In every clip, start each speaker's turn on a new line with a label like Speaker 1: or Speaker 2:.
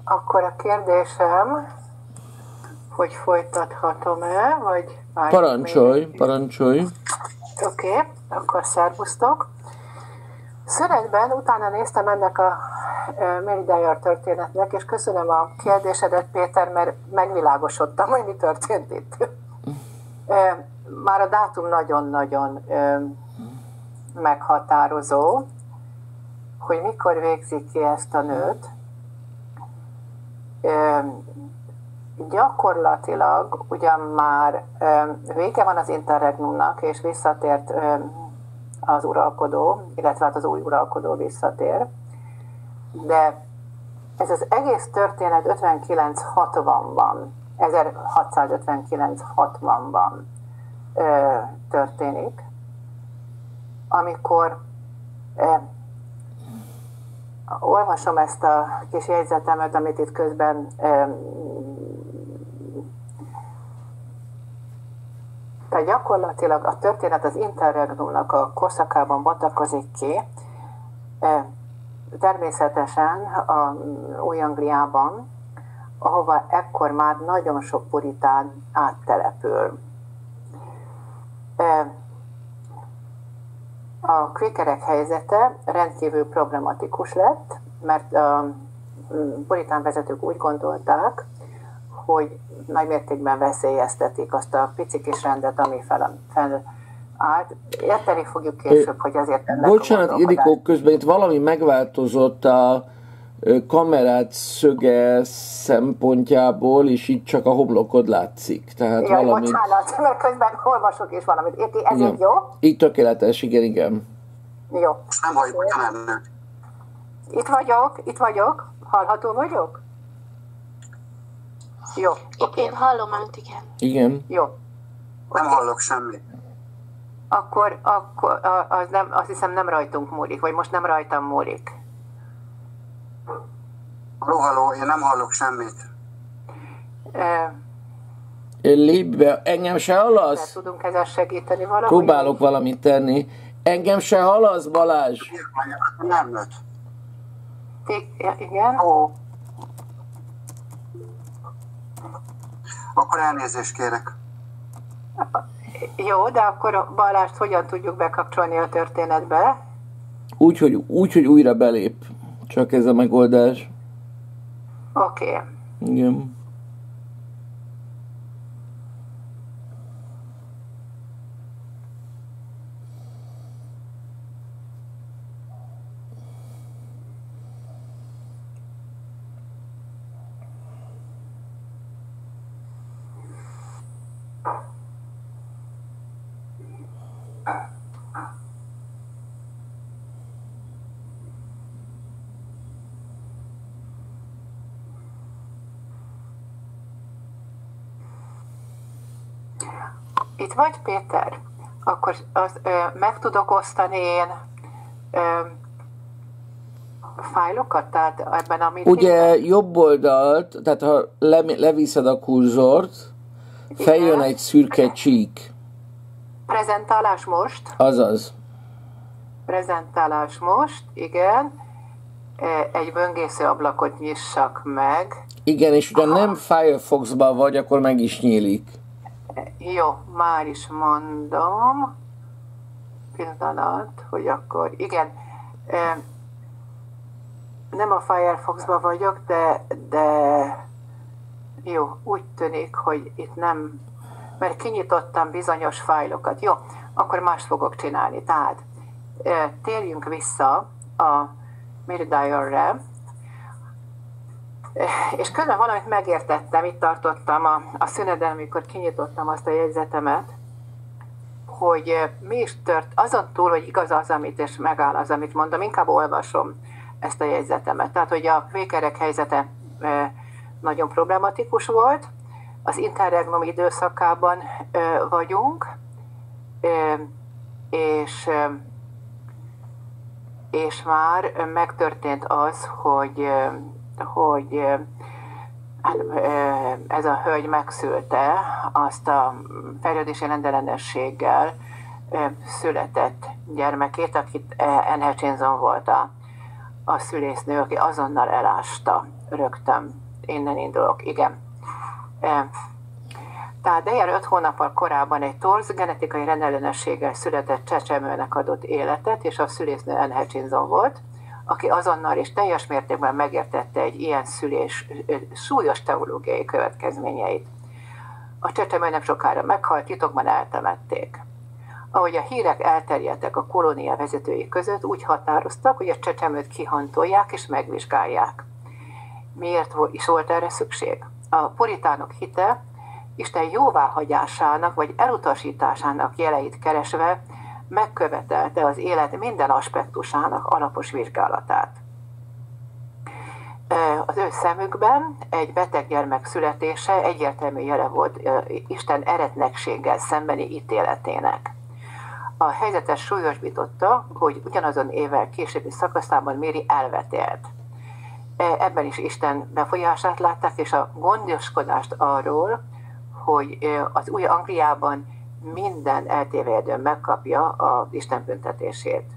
Speaker 1: Akkor a kérdésem, hogy folytathatom-e, vagy...
Speaker 2: Parancsolj.
Speaker 1: Oké, akkor szervusztok. Szünetben utána néztem ennek a Mary Dyer történetnek, és köszönöm a kérdésedet, Péter, mert megvilágosodtam, hogy mi történt itt. Már a dátum nagyon-nagyon meghatározó, hogy mikor végzik ki ezt a nőt. Gyakorlatilag ugyan már vége van az interregnumnak, és visszatért az uralkodó, illetve hát az új uralkodó visszatér, de ez az egész történet 59-60-ban, 1659-60-ban történik, amikor olvasom ezt a kis jegyzetemet, amit itt közben tehát gyakorlatilag a történet az interregnumnak a korszakában bontakozik ki, természetesen a Új-Angliában, ahova ekkor már nagyon sok puritán áttelepül. A quakerek helyzete rendkívül problematikus lett, mert a puritán vezetők úgy gondolták, hogy nagymértékben veszélyeztetik azt a pici kis rendet, ami felállt. Érteni fogjuk később, hogy azért ennek
Speaker 2: bocsánat, Ildikó, közben itt valami megváltozott a kamerát szöge szempontjából, és itt csak a homlokod látszik. Tehát
Speaker 1: ja,
Speaker 2: valami...
Speaker 1: bocsánat, mert közben olvasok is valamit. Ez így jó?
Speaker 2: Így tökéletes, igen.
Speaker 1: Jó.
Speaker 3: Nem halljuk, hogy nem nő.
Speaker 1: Itt vagyok. Hallható vagyok? Jó.
Speaker 4: Én hallom önt, igen.
Speaker 2: Igen.
Speaker 1: Jó.
Speaker 3: Nem hallok semmit.
Speaker 1: Akkor azt hiszem nem rajtunk múlik, vagy most nem rajtam múlik.
Speaker 3: Halló, én nem hallok semmit.
Speaker 2: Lépj be, engem se hallasz?
Speaker 1: Tudunk ezzel segíteni valahogy?
Speaker 2: Próbálok valamit tenni. Engem se hallasz, Balázs?
Speaker 3: Nem nőtt.
Speaker 1: Igen?
Speaker 3: Ó. Akkor elnézést kérek.
Speaker 1: Jó, de akkor a Balást hogyan tudjuk bekapcsolni a történetbe?
Speaker 2: Úgy, hogy újra belép. Csak ez a megoldás.
Speaker 1: Oké.
Speaker 2: Igen.
Speaker 1: Itt vagy, Péter? Akkor meg tudok osztani én fájlokat? Tehát ebben a
Speaker 2: ugye jobb oldalt, tehát ha leviszed a kurzort, feljön egy szürke csík.
Speaker 1: Prezentálás most?
Speaker 2: Azaz.
Speaker 1: Prezentálás most, igen. Egy böngésző ablakot nyissak meg.
Speaker 2: Igen, és ugye nem Firefox-ban vagy, akkor meg is nyílik.
Speaker 1: Jó, már is mondom. Pillanat, hogy akkor, igen. Nem a Firefox-ban vagyok, de jó, úgy tűnik, hogy itt nem, mert kinyitottam bizonyos fájlokat. Jó, akkor mást fogok csinálni. Tehát térjünk vissza a Mary Dyer-re, és közben valamit megértettem, itt tartottam a szüneden, amikor kinyitottam azt a jegyzetemet, hogy mi is tört, azon túl, hogy igaz az, amit, és megáll az, amit mondom, inkább olvasom ezt a jegyzetemet. Tehát, hogy a quakerek helyzete nagyon problematikus volt, az interregnum időszakában vagyunk, és már megtörtént az, hogy ez a hölgy megszülte azt a fejlődési rendellenességgel született gyermekét, akit Anne Hutchinson volt a szülésznő, aki azonnal elásta rögtön. Innen indulok, igen. Tehát Dejer 5 hónappal korábban egy torz genetikai rendellenességgel született csecsemőnek adott életet, és a szülésznő Anne Hutchinson volt, aki azonnal és teljes mértékben megértette egy ilyen szülés súlyos teológiai következményeit. A csecsemő nem sokára meghalt, titokban eltemették. Ahogy a hírek elterjedtek a kolónia vezetői között, úgy határoztak, hogy a csecsemőt kihantolják és megvizsgálják. Miért is volt erre szükség? A puritánok hite Isten jóváhagyásának vagy elutasításának jeleit keresve megkövetelte az élet minden aspektusának alapos vizsgálatát. Az ő szemükben egy beteg gyermek születése egyértelmű jele volt Isten eretnekséggel szembeni ítéletének. A helyzetet súlyosbította, hogy ugyanazon évvel későbbi szakaszában Mary elvetélt. Ebben is Isten befolyását látták, és a gondoskodást arról, hogy az új Angliában minden eltévedő megkapja az Isten büntetését.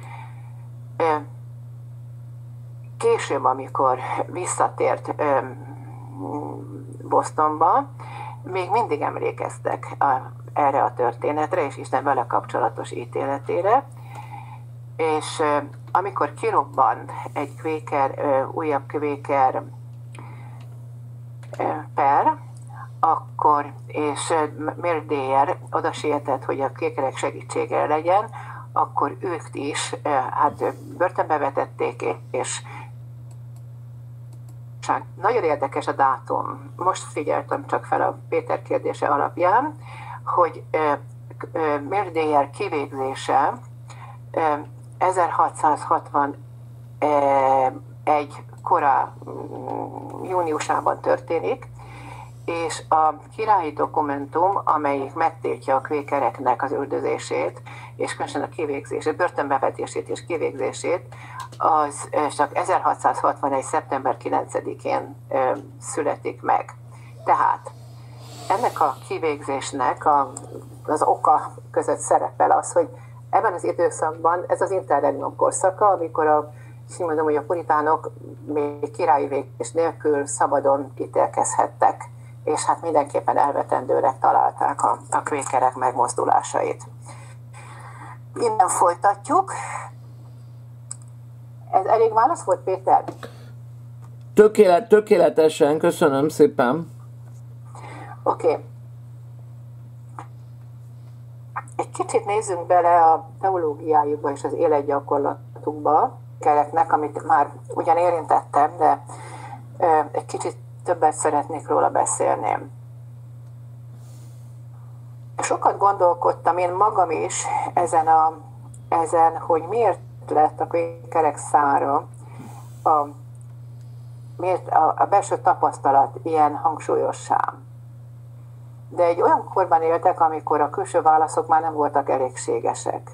Speaker 1: Később, amikor visszatért Bostonba, még mindig emlékeztek erre a történetre, és Isten vele kapcsolatos ítéletére, és amikor kirobban egy újabb kvéker per, akkor, és Mary Dejer oda sietett, hogy a kvékerek segítségére legyen, akkor ők is börtönbe vetették, és nagyon érdekes a dátum. Most figyeltem csak fel a Péter kérdése alapján, hogy Mary Dejer kivégzése 1661 júniusában történik, és a királyi dokumentum, amelyik megtiltja a kvékereknek az üldözését, és különösen a kivégzését, börtönbevetését és kivégzését, az csak 1661. szeptember 9-én születik meg. Tehát ennek a kivégzésnek az oka között szerepel az, hogy ebben az időszakban ez az interregnum korszaka, amikor mondom, hogy a puritánok még királyi végzés nélkül szabadon ítélkezhettek, és hát mindenképpen elvetendőnek találták a kvékerek megmozdulásait. Innen folytatjuk. Ez elég válasz volt, Péter?
Speaker 2: Tökéletesen, köszönöm szépen.
Speaker 1: Oké. Egy kicsit nézzünk bele a teológiájukba és az életgyakorlatukba, kereknek, amit már ugyan érintettem, de egy kicsit többet szeretnék róla beszélni. Sokat gondolkodtam én magam is ezen, hogy miért lett a kvékerek számára miért a belső tapasztalat ilyen hangsúlyossá. De egy olyan korban éltek, amikor a külső válaszok már nem voltak elégségesek.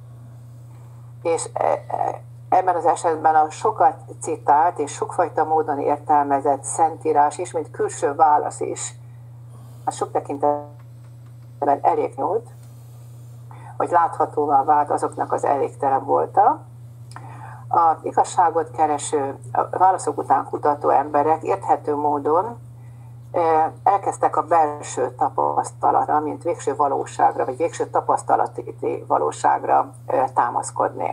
Speaker 1: És ebben az esetben a sokat citált és sokfajta módon értelmezett szentírás is, mint külső válasz is, az sok tekintetben elég nyúlt, hogy láthatóvá vált azoknak az elégtelen volta. Az igazságot kereső, a válaszok után kutató emberek érthető módon elkezdtek a belső tapasztalatra, mint végső valóságra, vagy végső tapasztalati valóságra támaszkodni.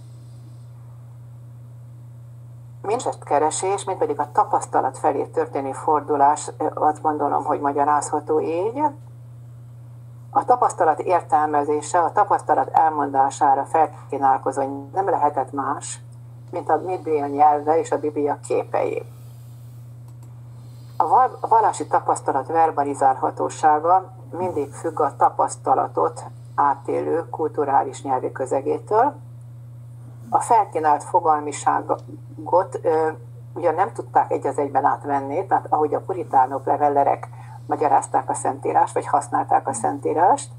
Speaker 1: Mind a keresés, mind pedig a tapasztalat felé történő fordulás, azt gondolom, hogy magyarázható így. A tapasztalat értelmezése, a tapasztalat elmondására felkínálkozó nem lehetett más, mint a Biblia nyelve és a Biblia képei. A vallási tapasztalat verbalizálhatósága mindig függ a tapasztalatot átélő kulturális nyelvi közegétől. A felkínált fogalmiságot ugyan nem tudták egy az egyben átvenni, tehát ahogy a puritánok, levellerek magyarázták a Szentírást, vagy használták a Szentírást,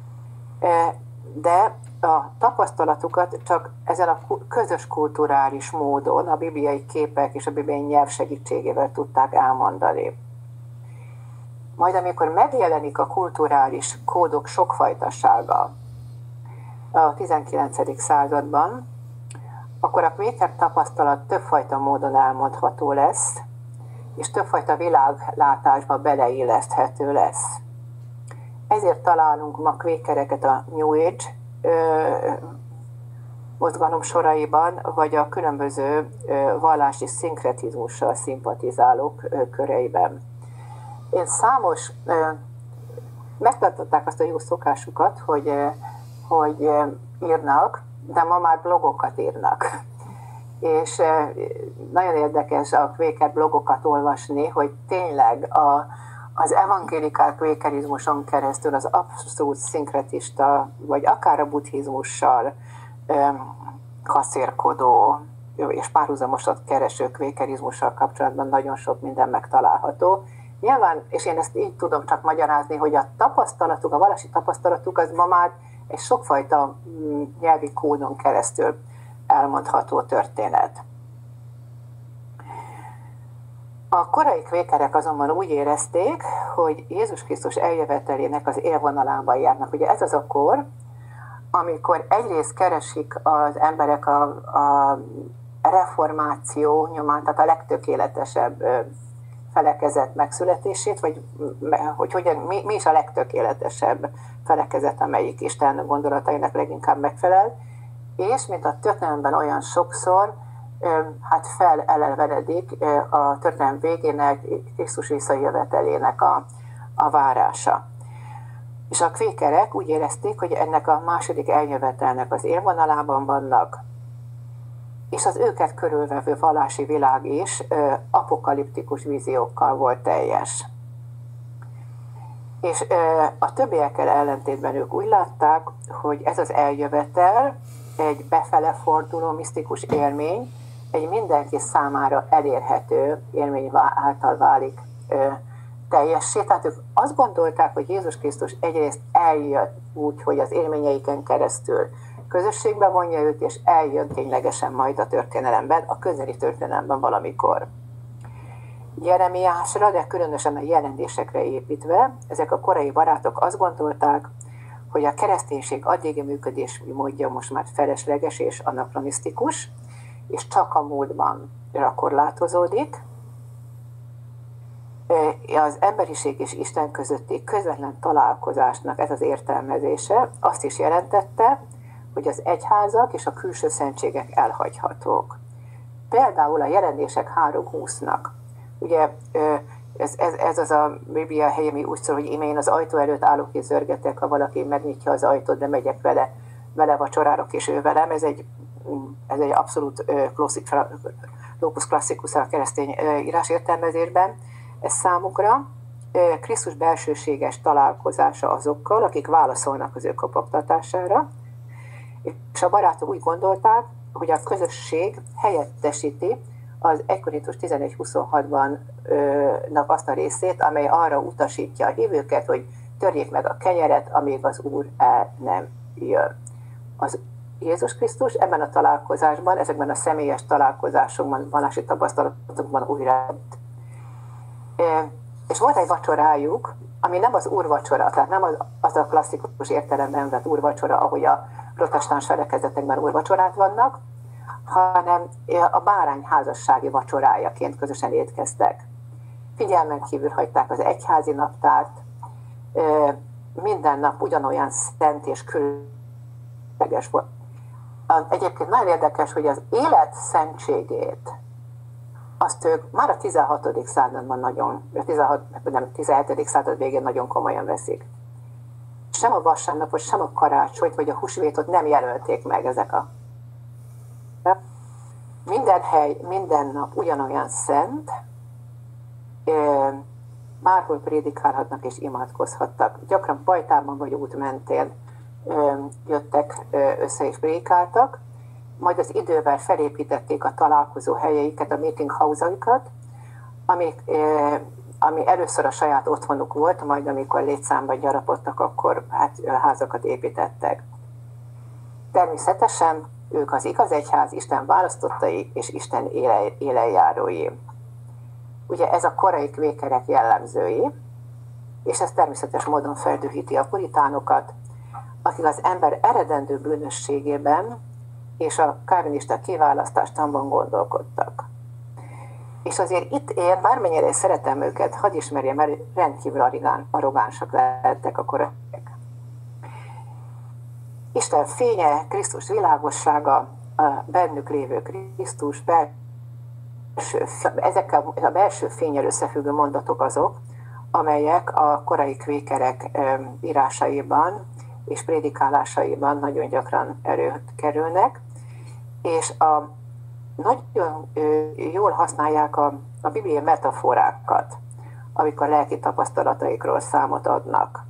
Speaker 1: de a tapasztalatukat csak ezen a közös kulturális módon, a bibliai képek és a bibliai nyelv segítségével tudták elmondani. Majd amikor megjelenik a kulturális kódok sokfajtasága a 19. században, akkor a kvéker tapasztalat többfajta módon elmondható lesz, és többfajta világlátásba beleilleszthető lesz. Ezért találunk ma kvékereket a New Age mozgalom soraiban, vagy a különböző vallási szinkretizmussal szimpatizálók köreiben. Én számos, megtartották azt a jó szokásukat, hogy írnak, de ma már blogokat írnak. És nagyon érdekes a kvéker blogokat olvasni, hogy tényleg az evangélikál kvékerizmuson keresztül az abszolút szinkretista, vagy akár a buddhizmussal kaszérkodó és párhuzamosat kereső kvékerizmussal kapcsolatban nagyon sok minden megtalálható. Nyilván, és én ezt így tudom csak magyarázni, hogy a tapasztalatuk, a vallási tapasztalatuk az ma már egy sokfajta nyelvi kódon keresztül elmondható történet. A korai kvékerek azonban úgy érezték, hogy Jézus Krisztus eljövetelének az élvonalában járnak. Ugye ez az a kor, amikor egyrészt keresik az emberek a reformáció nyomán, tehát a legtökéletesebb felekezet megszületését, vagy hogy mi is a legtökéletesebb felekezet, amelyik Isten gondolatainak leginkább megfelel, és mint a történelemben olyan sokszor, hát felelevenedik a történelem végének, Krisztus visszajövetelének a várása. És a kvékerek úgy érezték, hogy ennek a második eljövetelnek az élvonalában vannak, és az őket körülvevő vallási világ is apokaliptikus víziókkal volt teljes. És a többiekkel ellentétben ők úgy látták, hogy ez az eljövetel egy befele forduló misztikus élmény, egy mindenki számára elérhető élmény által válik teljessé. Tehát ők azt gondolták, hogy Jézus Krisztus egyrészt eljött úgy, hogy az élményeiken keresztül közösségbe vonja őt, és eljön ténylegesen majd a történelemben, a közeli történelemben valamikor. Jeremiásra, de különösen a jelentésekre építve, ezek a korai barátok azt gondolták, hogy a kereszténység addigi működési módja most már felesleges és anakronisztikus, és csak a múltban korlátozódik. Az emberiség és Isten közötti közvetlen találkozásnak ez az értelmezése azt is jelentette, hogy az egyházak és a külső szentségek elhagyhatók. Például a Jelenések 3:20-nak. Ugye ez az a Biblia helye, ami úgy szól, hogy én az ajtó előtt állok és zörgetek, ha valaki megnyitja az ajtót, de megyek vele vacsorárok és ő velem. Ez egy abszolút locus classicus a keresztény írás értelmezésben. Ez számukra Krisztus belsőséges találkozása azokkal, akik válaszolnak az ő kopogtatására, és a barátok úgy gondolták, hogy a közösség helyettesíti az 1 Korintus 11:26-ban azt a részét, amely arra utasítja a hívőket, hogy törjék meg a kenyeret, amíg az Úr el nem jön. Az Jézus Krisztus ebben a találkozásban, ezekben a személyes találkozásokban, vallási tapasztalatokban újra. És volt egy vacsorájuk, ami nem az úrvacsora, tehát nem az a klasszikus értelemben vett úrvacsora, ahogy a protestáns felekezetekben úrvacsorák vannak, hanem a bárány házassági vacsorájaként közösen étkeztek. Figyelmen kívül hagyták az egyházi naptárt, minden nap ugyanolyan szent és különleges volt. Egyébként nagyon érdekes, hogy az élet szentségét azt ők már a 16. században nagyon, 17. század végén nagyon komolyan veszik. Sem a vasárnapot, sem a karácsonyt, vagy a húsvétot nem jelölték meg ezek a... Minden hely, minden nap ugyanolyan szent, bárhol prédikálhatnak és imádkozhattak. Gyakran pajtában vagy út mentén jöttek össze és prédikáltak, majd az idővel felépítették a találkozó helyeiket, a meeting house-aikat, ami először a saját otthonuk volt, majd amikor létszámban gyarapodtak, akkor házakat építettek. Természetesen ők az igaz egyház, Isten választottai és Isten élenjárói. Ugye ez a korai kvékerek jellemzői, és ez természetes módon feldühíti a puritánokat, akik az ember eredendő bűnösségében és a kálvinista kiválasztástamban gondolkodtak. És azért itt én, bármennyire is szeretem őket, hadd ismerjem, mert rendkívül arrogánsak lehettek a koraiak. Isten fénye, Krisztus világossága, a bennük lévő Krisztus, ezekkel a belső fénnyel összefüggő mondatok azok, amelyek a korai kvékerek írásaiban és prédikálásaiban nagyon gyakran előtt kerülnek, és nagyon jól használják a bibliai metaforákat, amikor lelki tapasztalataikról számot adnak.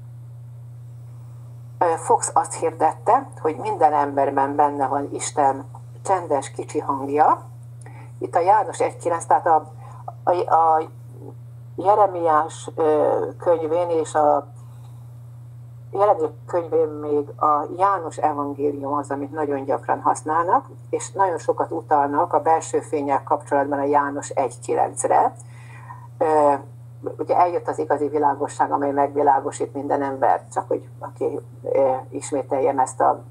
Speaker 1: Fox azt hirdette, hogy minden emberben benne van Isten csendes kicsi hangja. Itt a János 1.9, tehát a Jeremiás könyvén és a Jelenések könyvén még a János evangélium az, amit nagyon gyakran használnak, és nagyon sokat utalnak a belső fénnyel kapcsolatban a János 1.9-re. Ugye eljött az igazi világosság, amely megvilágosít minden embert, csak hogy aki ismételjem ezt a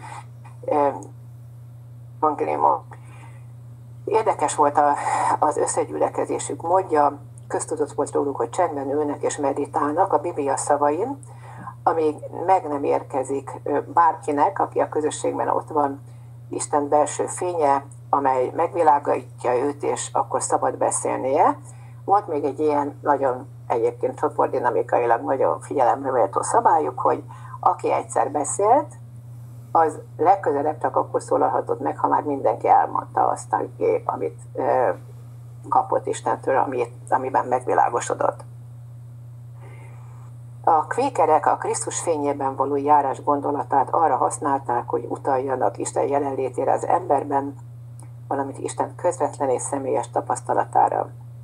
Speaker 1: evangéliumot. Érdekes volt az összegyülekezésük módja, köztudott volt róluk, hogy csendben ülnek és meditálnak a Biblia szavain, amíg meg nem érkezik bárkinek, aki a közösségben ott van, Isten belső fénye, amely megvilágítja őt, és akkor szabad beszélnie. Volt még egy ilyen nagyon egyébként csoportdinamikailag nagyon figyelemre méltó szabályuk, hogy aki egyszer beszélt, az legközelebb csak akkor szólalhatott meg, ha már mindenki elmondta azt, amit kapott Istentől, amiben megvilágosodott. A kvékerek a Krisztus fényében való járás gondolatát arra használták, hogy utaljanak Isten jelenlétére az emberben, valamint Isten közvetlen és személyes tapasztalatára.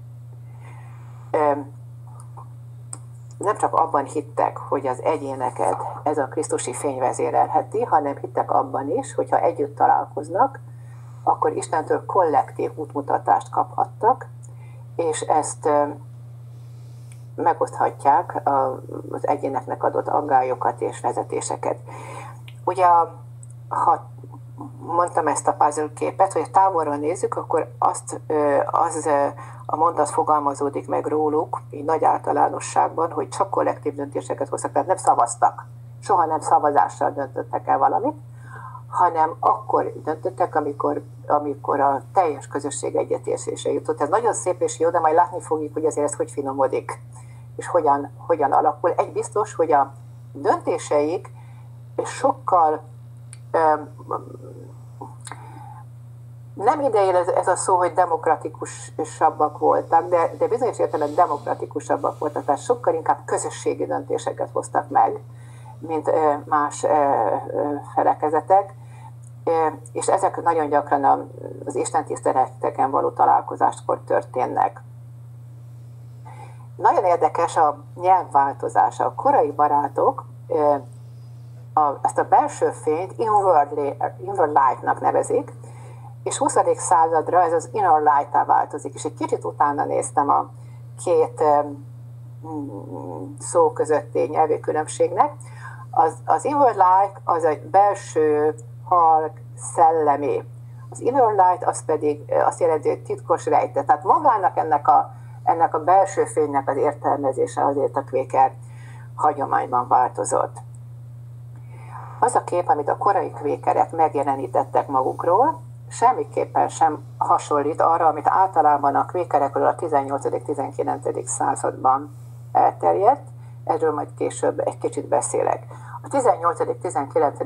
Speaker 1: Nem csak abban hittek, hogy az egyéneket ez a krisztusi fény vezérelheti, hanem hittek abban is, hogyha együtt találkoznak, akkor Istentől kollektív útmutatást kaphattak, és ezt megoszthatják az egyéneknek adott aggályokat és vezetéseket. Ugye, ha mondtam ezt a puzzle képet, hogy távolról nézzük, akkor az a mondat fogalmazódik meg róluk, így nagy általánosságban, hogy csak kollektív döntéseket hoztak, tehát nem szavaztak. Soha nem szavazással döntöttek el valamit, hanem akkor döntöttek, amikor a teljes közösség egyetértése jutott. Ez nagyon szép és jó, de majd látni fogjuk, hogy azért ez hogy finomodik, és hogyan alakul. Egy biztos, hogy a döntéseik sokkal nem idején ez a szó, hogy demokratikusabbak voltak, de bizonyos értelemben demokratikusabbak voltak, tehát sokkal inkább közösségi döntéseket hoztak meg, mint más felekezetek, és ezek nagyon gyakran az istentiszteleteken való találkozáskor történnek. Nagyon érdekes a nyelvváltozása. A korai barátok ezt a belső fényt inward light-nak nevezik, és 20. századra ez az inner light-tá változik, és egy kicsit utána néztem a két szó közötti nyelvi különbségnek. Az inward light az egy belső, halk, szellemi. Az inner light az pedig azt jelenti, hogy titkos rejte. Tehát magának ennek a belső fénynek az értelmezése azért a kvéker hagyományban változott. Az a kép, amit a korai kvékerek megjelenítettek magukról, semmiképpen sem hasonlít arra, amit általában a kvékerekről a 18.-19. században elterjedt. Erről majd később egy kicsit beszélek. A 18.-19.